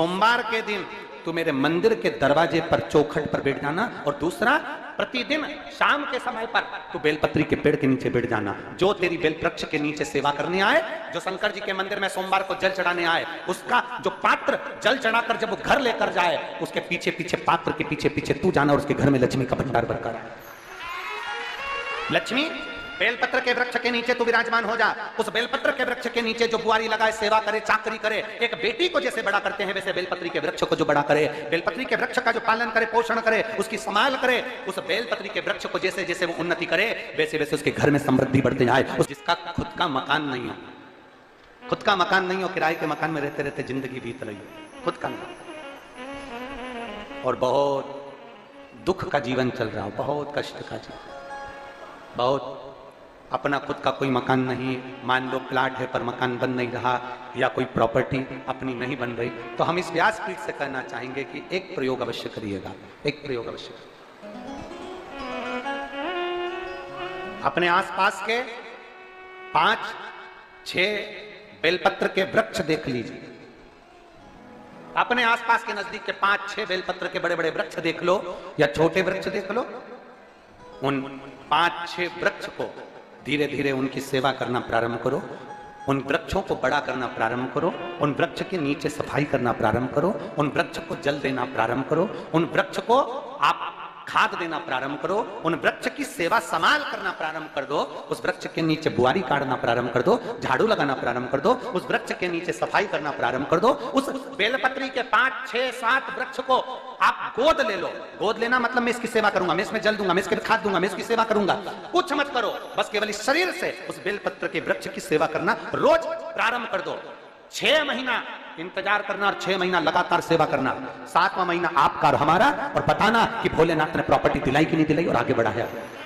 सोमवार के दिन तू मेरे मंदिर के दरवाजे पर चौखट पर बैठ जाना, और दूसरा प्रतिदिन शाम के समय पर तू बेलपत्री के पेड़ के नीचे बैठ जाना। जो तेरी बेल वृक्ष के नीचे सेवा करने आए, जो शंकर जी के मंदिर में सोमवार को जल चढ़ाने आए, उसका जो पात्र जल चढ़ाकर जब वो घर लेकर जाए, उसके पीछे पीछे पात्र के पीछे पीछे तू जाना और उसके घर में लक्ष्मी का भंडार भरकर आए। लक्ष्मी बेलपत्र के वृक्ष के नीचे तू विराजमान हो जा। उस बेलपत्र के वृक्ष के नीचे जो बुआरी लगाए, सेवा करे, चाकरी करे, एक बेटी को जैसे बड़ा करते हैं वैसे बेलपत्री के वृक्ष को जो बड़ा करे, बेलपत्री के वृक्ष का जो पालन करे, पोषण करे, उसकी संभाल करे, उस बेलपत्री के वृक्ष को जैसे जैसे वो उन्नति करे वैसे वैसे उसके घर में समृद्धि बढ़ते जाए। जिसका खुद का मकान नहीं हो, खुद का मकान नहीं हो, किराए के मकान में रहते रहते जिंदगी बीत रही है, खुद का नहीं, और बहुत दुख का जीवन चल रहा हो, बहुत कष्ट का जीवन, बहुत अपना खुद का कोई मकान नहीं, मान लो प्लाट है पर मकान बन नहीं रहा, या कोई प्रॉपर्टी अपनी नहीं बन रही, तो हम इस व्यासपीठ से कहना चाहेंगे कि एक प्रयोग अवश्य करिएगा, एक प्रयोग अवश्य। अपने आसपास के 5-6 बेलपत्र के वृक्ष देख लीजिए, अपने आसपास के नजदीक के 5-6 बेलपत्र के बड़े बड़े वृक्ष देख लो या छोटे वृक्ष देख लो। उन 5-6 वृक्ष को धीरे धीरे उनकी सेवा करना प्रारंभ करो, उन वृक्षों को बड़ा करना प्रारंभ करो, उन वृक्ष के नीचे सफाई करना प्रारंभ करो, उन वृक्ष को जल देना प्रारंभ करो, उन वृक्ष को आप खाद देना प्रारंभ करो, उन वृक्ष की सेवा संभाल करना प्रारंभ कर दो, उस वृक्ष के नीचे बुआरी काटना प्रारंभ कर दो, झाड़ू लगाना प्रारंभ कर दो, उस वृक्ष के नीचे सफाई करना प्रारंभ कर दो। उस बेलपत्री के 5-6-7 वृक्ष को आप गोद ले लो। गोद लेना मतलब मैं इसकी सेवा करूंगा, मैं इसमें जल दूंगा, मैं इसके खाद दूंगा, मैं इसकी सेवा करूंगा, कुछ मत करो, बस केवल इस शरीर से उस बेलपत्र के वृक्ष की सेवा करना रोज प्रारंभ कर दो। 6 महीना इंतजार करना और 6 महीना लगातार सेवा करना, 7वां महीना आपका और हमारा, और बताना कि भोलेनाथ ने प्रॉपर्टी दिलाई कि नहीं दिलाई और आगे बढ़ाया।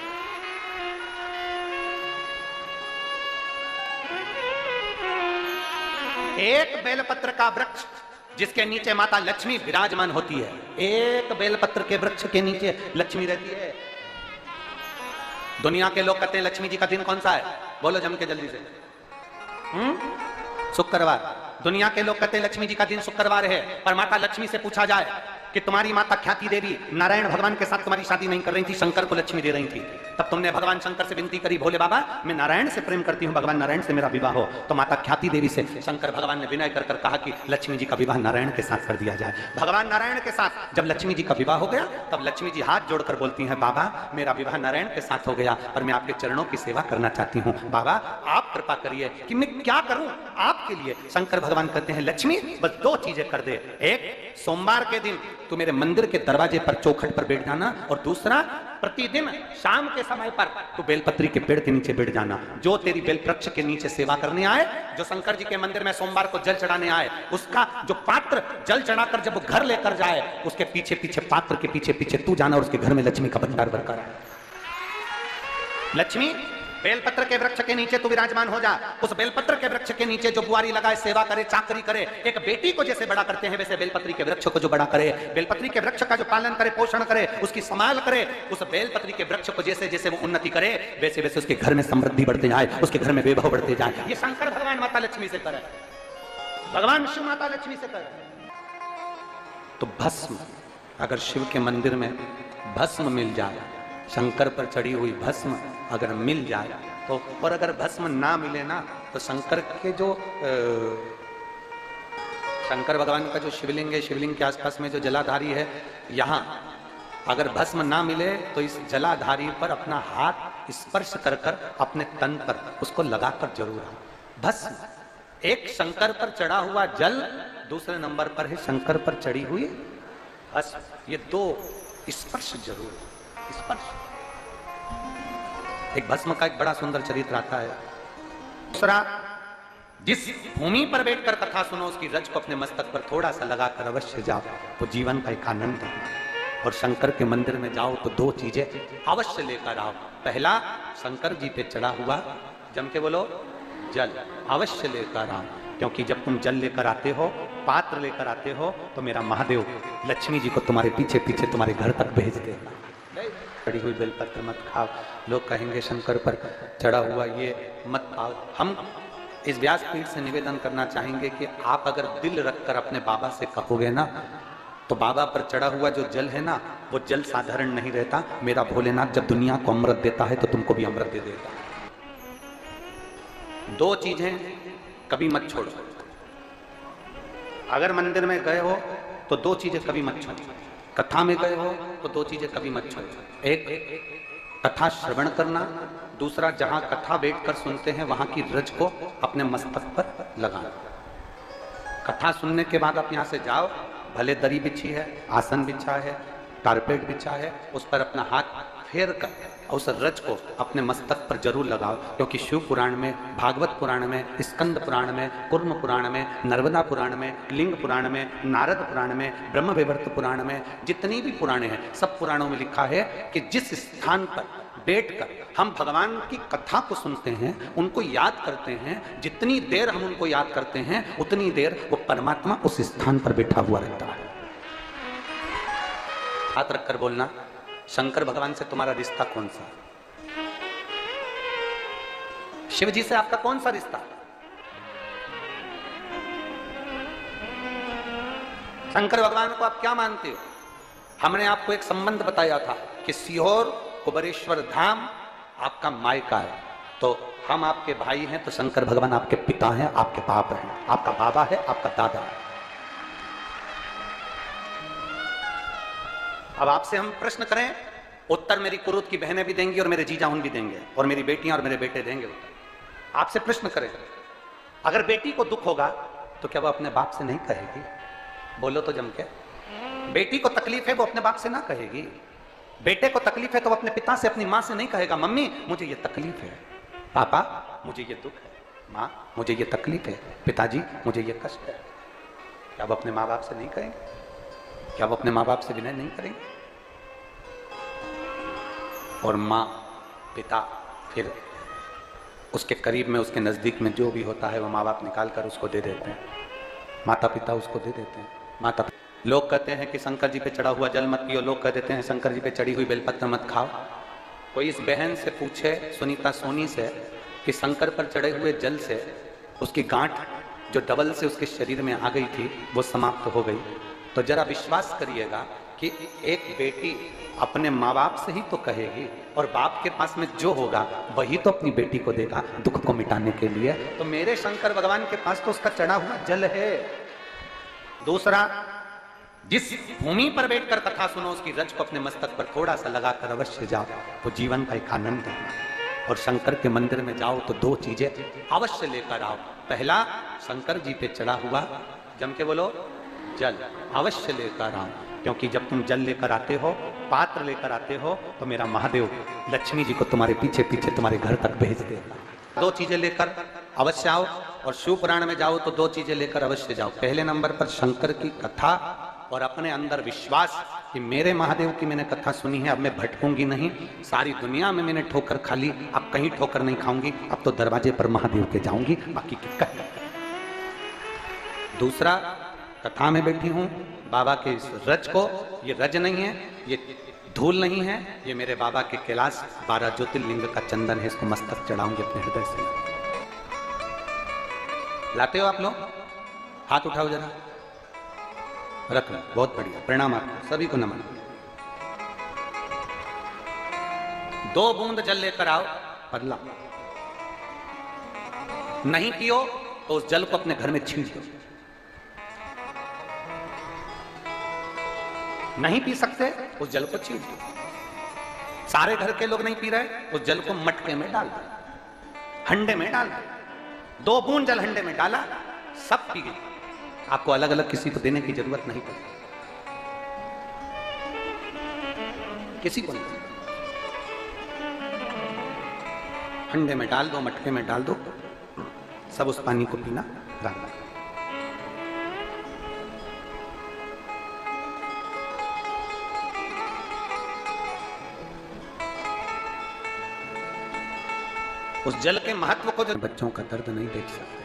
एक बेलपत्र का वृक्ष जिसके नीचे माता लक्ष्मी विराजमान होती है, एक बेलपत्र के वृक्ष के नीचे लक्ष्मी रहती है। दुनिया के लोग कहते हैं लक्ष्मी जी का दिन कौन सा है, बोलो जम के जल्दी से। शुक्रवार। दुनिया के लोग कहते हैं लक्ष्मी जी का दिन शुक्रवार है, पर माता लक्ष्मी से पूछा जाए कि तुम्हारी माता ख्याति देवी नारायण भगवान के साथ तुम्हारी शादी नहीं कर रही थी, शंकर को लक्ष्मी दे रही थी, तब तुमने भगवान शंकर से विनती करी, भोले बाबा मैं नारायण से प्रेम करती हूँ, भगवान नारायण से मेरा विवाह हो, तो माता ख्याति देवी से शंकर भगवान ने विनय कर कहा कि लक्ष्मी जी का विवाह नारायण के साथ कर दिया जाए। भगवान नारायण के साथ जब लक्ष्मी जी का विवाह हो गया, तब लक्ष्मी जी हाथ जोड़कर बोलती हैं, बाबा मेरा विवाह नारायण के साथ हो गया, पर मैं आपके चरणों की सेवा करना चाहती हूँ, बाबा आप कृपा करिए कि मैं क्या करूं आपके लिए। शंकर भगवान कहते हैं लक्ष्मी बस 2 चीजें कर दे, एक सोमवार के दिन तू मेरे मंदिर के दरवाजे पर चौखट पर बैठ जाना, और दूसरा प्रतिदिन शाम के समय पर तू बेलपत्री के पेड़ के नीचे बैठ जाना। जो तेरी बेल वृक्ष के नीचे सेवा करने आए, जो शंकर जी के मंदिर में सोमवार को जल चढ़ाने आए, उसका जो पात्र जल चढ़ाकर जब वो घर लेकर जाए, उसके पीछे पीछे पात्र के पीछे पीछे तू जाना और उसके घर में लक्ष्मी का भंडार भरकर आए। लक्ष्मी बेलपत्र के वृक्ष के नीचे तू विराजमान हो जा। उस बेलपत्र के वृक्ष के नीचे जो बुआरी लगाए, सेवा करे, चाकरी करे, एक बेटी को जैसे बड़ा करते हैं वैसे बेलपत्री के वृक्ष को जो बड़ा करे, बेलपत्री के वृक्ष का जो पालन करे, पोषण करे, उसकी संभाल करे, उस बेलपत्री के वृक्ष को जैसे जैसे वो उन्नति करे वैसे वैसे उसके घर में समृद्धि बढ़ते जाए, उसके घर में वैभव बढ़ते जाए। ये शंकर भगवान माता लक्ष्मी से करे, भगवान शिव माता लक्ष्मी से करे। तो भस्म, अगर शिव के मंदिर में भस्म मिल जाए, शंकर पर चढ़ी हुई भस्म अगर मिल जाए तो, और अगर भस्म ना मिले ना, तो शंकर के जो शंकर भगवान का जो शिवलिंग है, शिवलिंग के आसपास में जो जलाधारी है, यहाँ अगर भस्म ना मिले तो इस जलाधारी पर अपना हाथ स्पर्श कर कर अपने तन पर उसको लगाकर जरूर आओ। भस्म, एक शंकर पर चढ़ा हुआ जल, दूसरे नंबर पर है शंकर पर चढ़ी हुई भस्म, ये 2 स्पर्श जरूर, स्पर्श। एक भस्म का एक बड़ा सुंदर चरित्र आता है। दूसरा, जिस भूमि पर बैठकर कथा सुनो उसकी रज को अपने मस्तक पर थोड़ा सा लगाकर अवश्य जाओ, तो जीवन का एक आनंद है। और शंकर के मंदिर में जाओ तो 2 चीजें अवश्य लेकर आओ। पहला, शंकर जी पे चढ़ा हुआ, जम के बोलो, जल अवश्य लेकर आओ, क्योंकि जब तुम जल लेकर आते हो, पात्र लेकर आते हो, तो मेरा महादेव लक्ष्मी जी को तुम्हारे पीछे पीछे तुम्हारे घर तक भेज देगा। चढ़ी हुई बेलपत्र मत खाओ, लोग कहेंगे शंकर पर चढ़ा हुआ ये मत खाओ। हम इस व्यासपीठ से निवेदन करना चाहेंगे कि आप अगर दिल रखकर अपने बाबा से कहोगे ना, तो बाबा पर चढ़ा हुआ जो जल है ना, वो जल साधारण नहीं रहता। मेरा भोलेनाथ जब दुनिया को अमृत देता है तो तुमको भी अमृत दे देता है। दो चीजें कभी मत छोड़ो। अगर मंदिर में गए हो तो दो चीजें कभी मत छोड़ो। कथा में गए हो तो दो चीजें कभी मत छोड़ो। एक, कथा श्रवण करना। दूसरा, जहां कथा बैठकर सुनते हैं वहां की रज को अपने मस्तक पर लगाना। कथा सुनने के बाद आप यहां से जाओ, भले दरी बिछी है, आसन बिछा है, कारपेट बिछा है, उस पर अपना हाथ फेर कर उस रज को अपने मस्तक पर जरूर लगाओ। क्योंकि शिव पुराण में, भागवत पुराण में, स्कंद पुराण में, कुर्म पुराण में, नर्मदा पुराण में, लिंग पुराण में, नारद पुराण में, ब्रह्म वैवर्त पुराण में, जितनी भी पुराणे हैं सब पुराणों में लिखा है कि जिस स्थान पर बैठकर हम भगवान की कथा को सुनते हैं, उनको याद करते हैं, जितनी देर हम उनको याद करते हैं उतनी देर वो परमात्मा उस स्थान पर बैठा हुआ रहता है। हाथ रखकर बोलना, शंकर भगवान से तुम्हारा रिश्ता कौन सा? शिव जी से आपका कौन सा रिश्ता? शंकर भगवान को आप क्या मानते हो? हमने आपको एक संबंध बताया था कि सीहोर कुबेरेश्वर धाम आपका मायका है, तो हम आपके भाई हैं, तो शंकर भगवान आपके पिता हैं, आपके बाप हैं, आपका बाबा है, आपका दादा है। अब आपसे हम प्रश्न करें, उत्तर मेरी कुरुत की बहनें भी देंगी और मेरे जीजाउन भी देंगे और मेरी बेटियां और मेरे बेटे देंगे उत्तर। आपसे प्रश्न करें, अगर बेटी को दुख होगा तो क्या वो अपने बाप से नहीं कहेगी? बोलो तो जम के। बेटी को तकलीफ है वो अपने बाप से ना कहेगी। बेटे को तकलीफ है तो वो अपने पिता से, अपनी माँ से नहीं कहेगा, मम्मी मुझे ये तकलीफ है, पापा मुझे ये दुख है, माँ मुझे ये तकलीफ है, पिताजी मुझे ये कष्ट है। क्या वो अपने माँ बाप से नहीं कहेंगे? क्या वो अपने माँ बाप से विनय नहीं करेंगे? और माँ, पिता, फिर उसके करीब में, उसके नजदीक में जो भी होता है वो माँ बाप निकाल कर उसको दे देते हैं, माता पिता उसको दे देते हैं। माता, लोग कहते हैं कि शंकर जी पे चढ़ा हुआ जल मत पियो, लोग कह देते हैं शंकर जी पे चढ़ी हुई बेलपत्र मत खाओ। कोई इस बहन से पूछे, सुनीता सोनी से, कि शंकर पर चढ़े हुए जल से उसकी गांठ जो डबल से उसके शरीर में आ गई थी वो समाप्त हो गई, तो जरा विश्वास करिएगा कि एक बेटी अपने माँ बाप से ही तो कहेगी, और बाप के पास में जो होगा वही तो अपनी बेटी को देगा दुख को मिटाने के लिए। तो मेरे शंकर भगवान के पास तो उसका चढ़ा हुआ जल है। दूसरा, जिस भूमि पर बैठकर कथा सुनो उसकी रज को अपने मस्तक पर थोड़ा सा लगाकर अवश्य जाओ, वो जीवन का एक आनंद है। और शंकर के मंदिर में जाओ तो दो चीजें अवश्य लेकर आओ। पहला, शंकर जी पे चढ़ा हुआ, जम के बोलो, जल अवश्य लेकर आओ। क्योंकि जब तुम जल लेकर आते हो, पात्र लेकर आते हो, तो मेरा महादेव लक्ष्मी जी को तुम्हारे पीछे पीछे तुम्हारे घर तक भेज देगा। दो चीजें लेकर अवश्य आओ। और शिव पुराण में जाओ तो दो चीजें लेकर अवश्य जाओ। पहले नंबर पर शंकर की कथा और अपने अंदर विश्वास कि मेरे महादेव की मैंने कथा सुनी है, अब मैं भटकूंगी नहीं, सारी दुनिया में मैंने ठोकर खा ली, अब कहीं ठोकर नहीं खाऊंगी, अब तो दरवाजे पर महादेव के जाऊंगी, बाकी क्या। दूसरा, कथा में बैठी हूं, बाबा के इस रज को, ये रज नहीं है, ये धूल नहीं है, ये मेरे बाबा के कैलाश 12 ज्योतिर्लिंग का चंदन है, इसको मस्तक चढ़ाऊंगी अपने हृदय से। लाते हो आप लोग? हाथ उठाओ जरा, रख लो, बहुत बढ़िया, प्रणाम आपको सभी को, नमन। 2 बूंद जल लेकर आओ, पगला नहीं पियो तो उस जल को अपने घर में छींट दो। नहीं पी सकते उस जल को छींट दो। सारे घर के लोग नहीं पी रहे, उस जल को मटके में डाल दो, हंडे में डाल दो। 2 बूंद जल हंडे में डाला, सब पी गए। आपको अलग अलग किसी को देने की जरूरत नहीं पड़ती, किसी को नहीं। हंडे में डाल दो, मटके में डाल दो, सब उस पानी को पीना डालना। उस जल के महत्व को, जो बच्चों का दर्द नहीं देख सकते,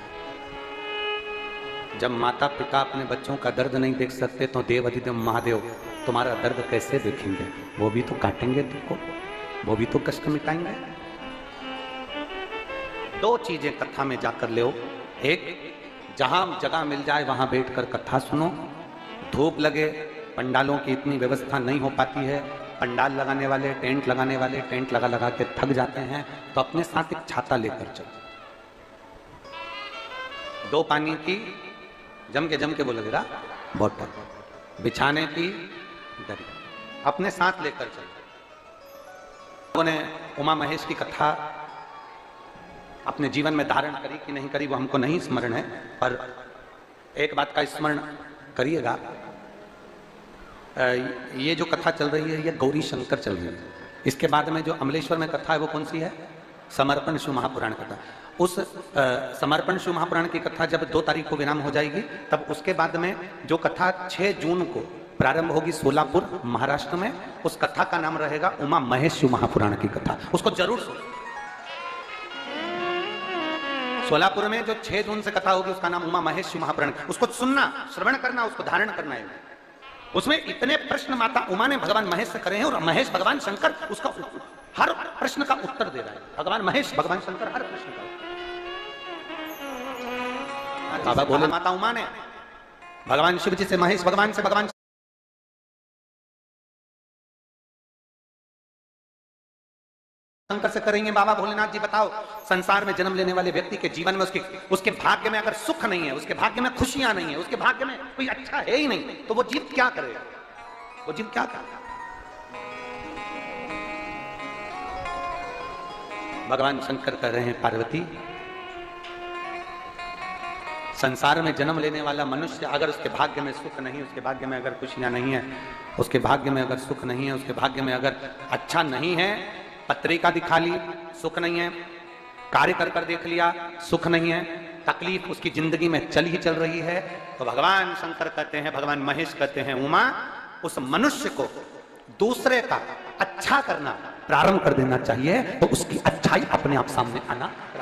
जब माता पिता अपने बच्चों का दर्द नहीं देख सकते तो देव अधिदेव महादेव तुम्हारा दर्द कैसे देखेंगे? वो भी तो काटेंगे तुमको, वो भी तो कष्ट मिटाएंगे। दो चीजें कथा में जाकर ले, एक जहां जगह मिल जाए वहां बैठकर कथा सुनो, धूप लगे, पंडालों की इतनी व्यवस्था नहीं हो पाती है, पंडाल लगाने वाले टेंट लगाने वाले टेंट लगा लगा के थक जाते हैं, तो अपने साथ एक छाता लेकर चलो, दो पानी की जम के बोलोगे बोतल, बिछाने की दरी अपने साथ लेकर चलो। लोगों ने उमा महेश की कथा अपने जीवन में धारण करी कि नहीं करी वो हमको नहीं स्मरण है, पर एक बात का स्मरण करिएगा, ये जो कथा चल रही है ये गौरी शंकर चल रही है। इसके बाद में जो अमलेश्वर में कथा है वो कौन सी है? समर्पण शिव महापुराण कथा। उस समर्पण शिव महापुराण की कथा जब 2 तारीख को विराम हो जाएगी, तब उसके बाद में जो कथा 6 जून को प्रारंभ होगी सोलापुर महाराष्ट्र में, उस कथा का नाम रहेगा उमा महेश शिव महापुराण की कथा। उसको जरूर सुनो। सोलापुर में जो 6 जून से कथा होगी उसका नाम उमा महेश शिव महापुराण, उसको सुनना, श्रवण करना, उसको धारण करना है। उसमें इतने प्रश्न माता उमा ने भगवान महेश से करे हैं और महेश भगवान शंकर उसका हर प्रश्न का उत्तर दे रहा है। भगवान महेश भगवान शंकर हर प्रश्न का बाबा बोले माता उमा ने भगवान शिव जी से महेश भगवान से भगवान शंकर से करेंगे। बाबा भोलेनाथ जी बताओ, संसार में जन्म लेने वाले व्यक्ति के जीवन में उसके भाग्य में अगर सुख नहीं है, उसके भाग्य में खुशियां नहीं है, उसके भाग्य में कोई अच्छा है ही नहीं, तो वो जीव क्या करेगा? वो जीव क्या करेगा? भगवान शंकर कह रहे हैं पार्वती, संसार में जन्म लेने वाला मनुष्य अगर उसके भाग्य में सुख नहीं, उसके भाग्य में अगर खुशियां नहीं है, उसके भाग्य में अगर सुख नहीं है, उसके भाग्य में अगर अच्छा नहीं है, पत्रिका दिखा ली सुख नहीं है, कार्य कर कर देख लिया सुख नहीं है, तकलीफ उसकी जिंदगी में चल ही चल रही है, तो भगवान शंकर कहते हैं, भगवान महेश कहते हैं, उमा उस मनुष्य को दूसरे का अच्छा करना प्रारंभ कर देना चाहिए, तो उसकी अच्छाई अपने आप सामने आना